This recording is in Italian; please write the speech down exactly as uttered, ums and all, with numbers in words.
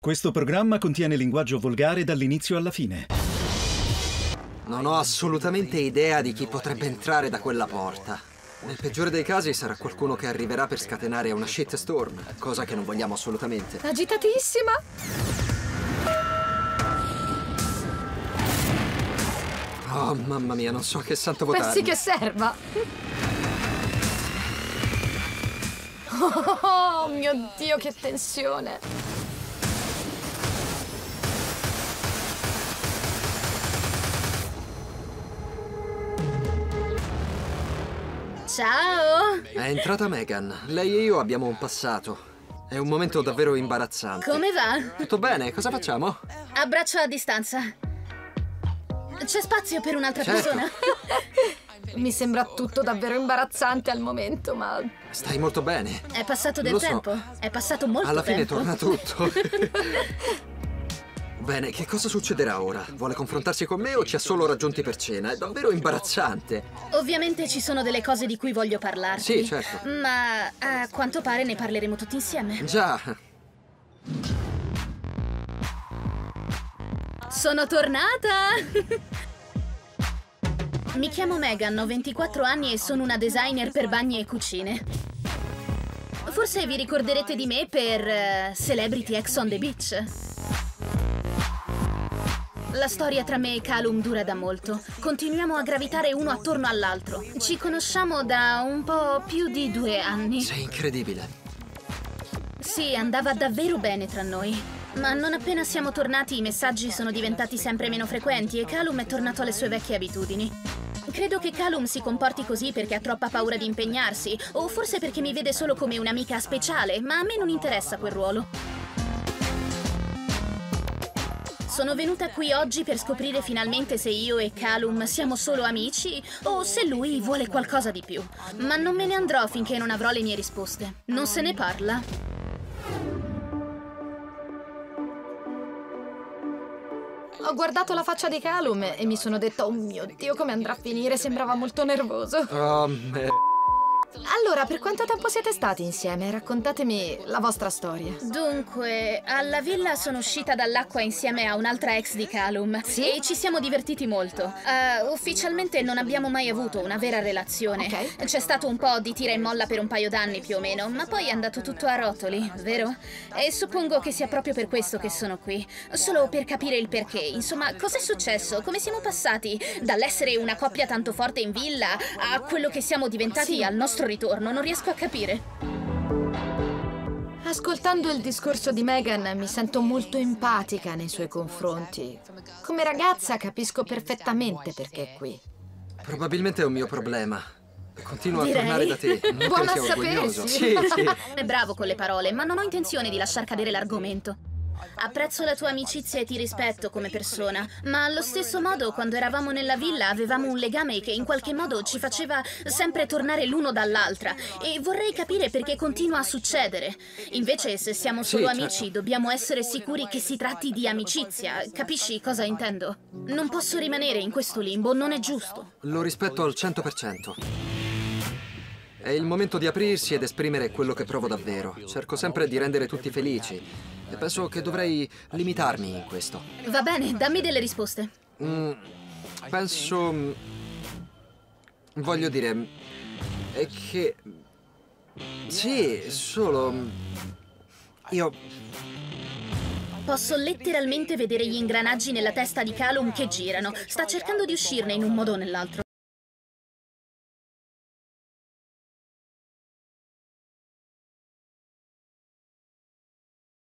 Questo programma contiene linguaggio volgare dall'inizio alla fine. Non ho assolutamente idea di chi potrebbe entrare da quella porta. Nel peggiore dei casi sarà qualcuno che arriverà per scatenare una shitstorm, cosa che non vogliamo assolutamente. Agitatissima! Oh, mamma mia, non so che santo votare. Pensi che serva? Oh mio Dio, che tensione! Ciao! È entrata Megan. Lei e io abbiamo un passato. È un momento davvero imbarazzante. Come va? Tutto bene? Cosa facciamo? Abbraccio a distanza. C'è spazio per un'altra Certo. persona? Mi sembra tutto davvero imbarazzante al momento, ma... Stai molto bene. È passato del Lo so. tempo. È passato molto Alla fine tempo. torna tutto. Bene, che cosa succederà ora? Vuole confrontarsi con me o ci ha solo raggiunti per cena? È davvero imbarazzante. Ovviamente ci sono delle cose di cui voglio parlarti. Sì, certo. Ma a quanto pare ne parleremo tutti insieme. Già. Sono tornata! Mi chiamo Megan, ho ventiquattro anni e sono una designer per bagni e cucine. Forse vi ricorderete di me per uh, Celebrity Ex on the Beach. La storia tra me e Callum dura da molto. Continuiamo a gravitare uno attorno all'altro. Ci conosciamo da un po' più di due anni. Sei incredibile. Sì, andava davvero bene tra noi. Ma non appena siamo tornati i messaggi sono diventati sempre meno frequenti e Callum è tornato alle sue vecchie abitudini. Credo che Callum si comporti così perché ha troppa paura di impegnarsi, o forse perché mi vede solo come un'amica speciale, ma a me non interessa quel ruolo. Sono venuta qui oggi per scoprire finalmente se io e Callum siamo solo amici o se lui vuole qualcosa di più. Ma non me ne andrò finché non avrò le mie risposte. Non se ne parla. Ho guardato la faccia di Callum e mi sono detto, oh mio Dio, come andrà a finire? Sembrava molto nervoso. Oh, me... Allora, per quanto tempo siete stati insieme? Raccontatemi la vostra storia. Dunque, alla villa sono uscita dall'acqua insieme a un'altra ex di Callum. Sì? E ci siamo divertiti molto. Uh, ufficialmente non abbiamo mai avuto una vera relazione. Ok. C'è stato un po' di tira e molla per un paio d'anni più o meno, ma poi è andato tutto a rotoli, vero? E suppongo che sia proprio per questo che sono qui. Solo per capire il perché. Insomma, cos'è successo? Come siamo passati dall'essere una coppia tanto forte in villa a quello che siamo diventati Sì. al nostro ritorno? Non riesco a capire. Ascoltando il discorso di Megan mi sento molto empatica nei suoi confronti. Come ragazza capisco perfettamente perché è qui. Probabilmente è un mio problema. Continuo Direi. a tornare da te. Non Buono che a sia orgoglioso. sapersi. Sì, sì. È bravo con le parole, ma non ho intenzione di lasciar cadere l'argomento. Apprezzo la tua amicizia e ti rispetto come persona, ma allo stesso modo quando eravamo nella villa avevamo un legame che in qualche modo ci faceva sempre tornare l'uno dall'altra e vorrei capire perché continua a succedere. Invece se siamo solo Sì, certo. amici dobbiamo essere sicuri che si tratti di amicizia, capisci cosa intendo? Non posso rimanere in questo limbo, non è giusto. Lo rispetto al cento per cento. È il momento di aprirsi ed esprimere quello che provo davvero. Cerco sempre di rendere tutti felici e penso che dovrei limitarmi in questo. Va bene, dammi delle risposte. Mm, penso... mm, Voglio dire... mm, È che... Sì, solo... mm, Io... Posso letteralmente vedere gli ingranaggi nella testa di Callum che girano. Sta cercando di uscirne in un modo o nell'altro.